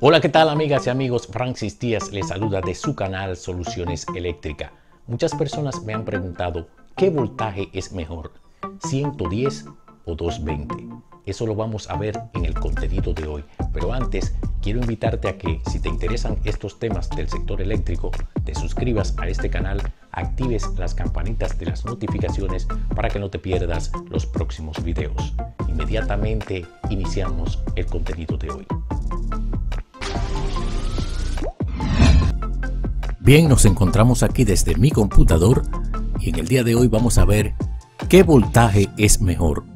Hola, ¿qué tal amigas y amigos? Francis Díaz les saluda de su canal Soluciones Eléctricas. Muchas personas me han preguntado ¿qué voltaje es mejor? ¿110 o 220? Eso lo vamos a ver en el contenido de hoy. Pero antes, quiero invitarte a que, si te interesan estos temas del sector eléctrico, te suscribas a este canal, actives las campanitas de las notificaciones para que no te pierdas los próximos videos. Inmediatamente iniciamos el contenido de hoy. Bien, nos encontramos aquí desde mi computador y en el día de hoy vamos a ver qué voltaje es mejor,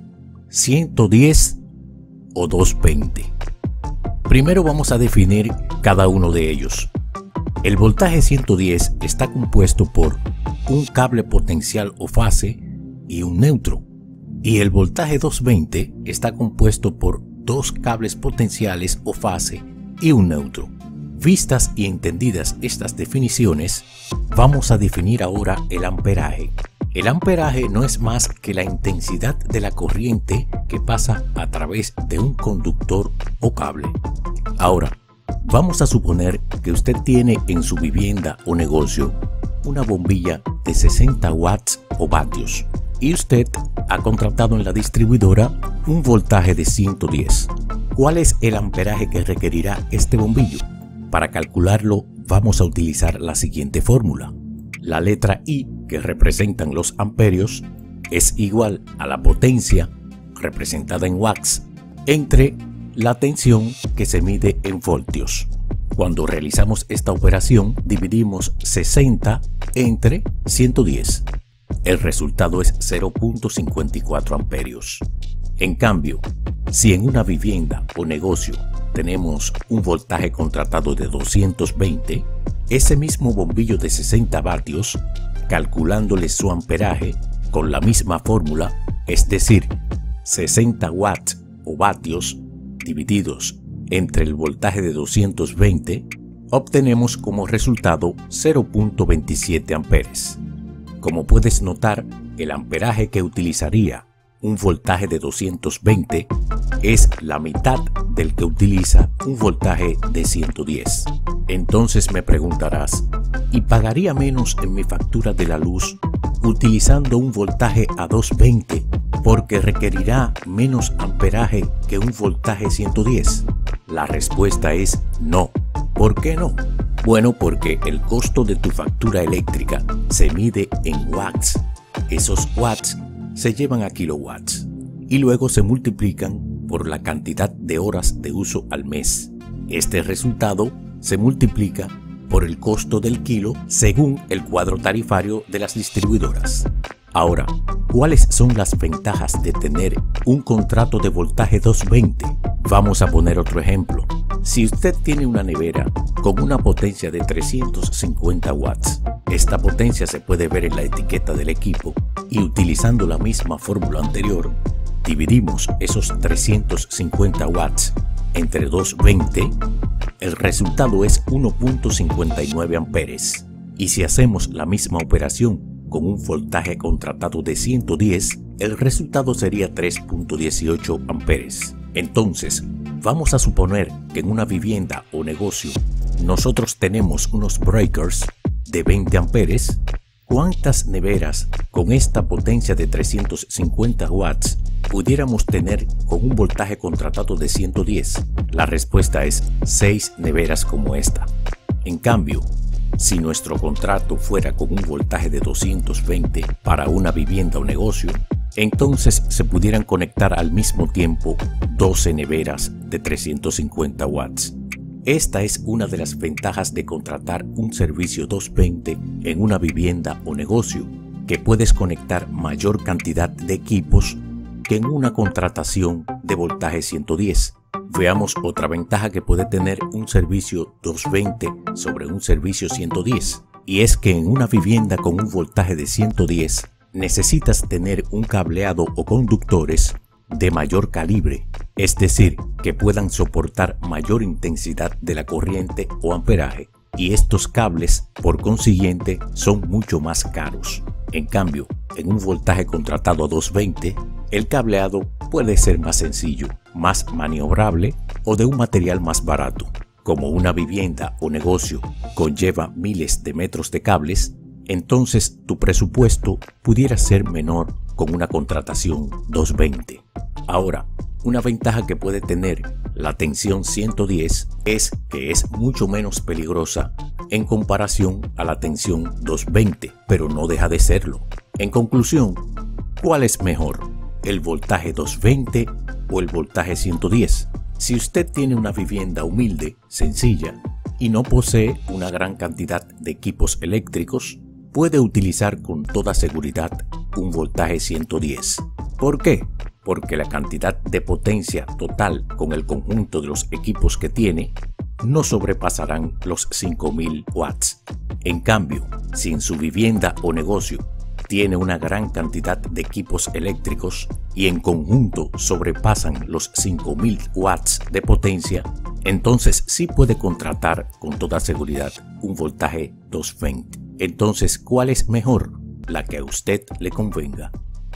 110 o 220. Primero vamos a definir cada uno de ellos. El voltaje 110 está compuesto por un cable potencial o fase y un neutro, y el voltaje 220 está compuesto por dos cables potenciales o fase y un neutro. Vistas y entendidas estas definiciones, vamos a definir ahora el amperaje. El amperaje no es más que la intensidad de la corriente que pasa a través de un conductor o cable. Ahora, vamos a suponer que usted tiene en su vivienda o negocio una bombilla de 60 watts o vatios y usted ha contratado en la distribuidora un voltaje de 110. ¿Cuál es el amperaje que requerirá este bombillo? Para calcularlo vamos a utilizar la siguiente fórmula. La letra I, que representan los amperios, es igual a la potencia, representada en watts, entre la tensión, que se mide en voltios. Cuando realizamos esta operación dividimos 60 entre 110. El resultado es 0.54 amperios. En cambio, si en una vivienda o negocio tenemos un voltaje contratado de 220, ese mismo bombillo de 60 vatios, calculándole su amperaje con la misma fórmula, es decir, 60 watts o vatios divididos entre el voltaje de 220, obtenemos como resultado 0.27 amperes. Como puedes notar, el amperaje que utilizaría un voltaje de 220 es la mitad del que utiliza un voltaje de 110. Entonces me preguntarás, ¿y pagaría menos en mi factura de la luz utilizando un voltaje a 220 porque requerirá menos amperaje que un voltaje 110? La respuesta es no. ¿Por qué no? Bueno, porque el costo de tu factura eléctrica se mide en watts. Esos watts se llevan a kilowatts y luego se multiplican por la cantidad de horas de uso al mes. Este resultado se multiplica por el costo del kilo según el cuadro tarifario de las distribuidoras. Ahora, ¿cuáles son las ventajas de tener un contrato de voltaje 220? Vamos a poner otro ejemplo. Si usted tiene una nevera con una potencia de 350 watts, esta potencia se puede ver en la etiqueta del equipo y utilizando la misma fórmula anterior, dividimos esos 350 watts entre 220, el resultado es 1.59 amperes. Y si hacemos la misma operación con un voltaje contratado de 110, el resultado sería 3.18 amperes. Entonces, vamos a suponer que en una vivienda o negocio nosotros tenemos unos breakers de 20 amperes. ¿Cuántas neveras con esta potencia de 350 watts pudiéramos tener con un voltaje contratado de 110? La respuesta es 6 neveras como esta. En cambio, si nuestro contrato fuera con un voltaje de 220 para una vivienda o negocio, entonces se pudieran conectar al mismo tiempo 12 neveras de 350 watts. Esta es una de las ventajas de contratar un servicio 220 en una vivienda o negocio, que puedes conectar mayor cantidad de equipos que en una contratación de voltaje 110. Veamos otra ventaja que puede tener un servicio 220 sobre un servicio 110, y es que en una vivienda con un voltaje de 110 necesitas tener un cableado o conductores de mayor calibre, es decir, que puedan soportar mayor intensidad de la corriente o amperaje, y estos cables, por consiguiente, son mucho más caros. En cambio, en un voltaje contratado a 220, el cableado puede ser más sencillo, más maniobrable o de un material más barato. como una vivienda o negocio conlleva miles de metros de cables, entonces tu presupuesto pudiera ser menor con una contratación 220. Ahora, una ventaja que puede tener la tensión 110 es que es mucho menos peligrosa en comparación a la tensión 220, pero no deja de serlo. En conclusión, ¿cuál es mejor? ¿El voltaje 220 o el voltaje 110? Si usted tiene una vivienda humilde, sencilla, y no posee una gran cantidad de equipos eléctricos, puede utilizar con toda seguridad un voltaje 110. ¿Por qué? Porque la cantidad de potencia total con el conjunto de los equipos que tiene no sobrepasarán los 5000 watts. En cambio, si en su vivienda o negocio tiene una gran cantidad de equipos eléctricos y en conjunto sobrepasan los 5000 watts de potencia, entonces sí puede contratar con toda seguridad un voltaje 220. Entonces, ¿cuál es mejor? La que a usted le convenga.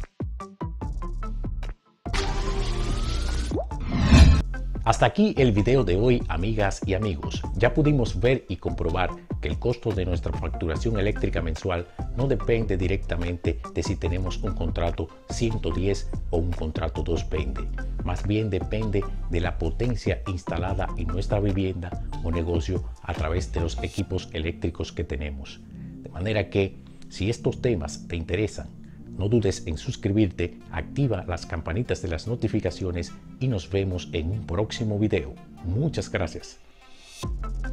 Hasta aquí el video de hoy, amigas y amigos. Ya pudimos ver y comprobar que el costo de nuestra facturación eléctrica mensual no depende directamente de si tenemos un contrato 110 o un contrato 220. Más bien depende de la potencia instalada en nuestra vivienda o negocio a través de los equipos eléctricos que tenemos. De manera que, si estos temas te interesan, no dudes en suscribirte, activa las campanitas de las notificaciones y nos vemos en un próximo video. Muchas gracias.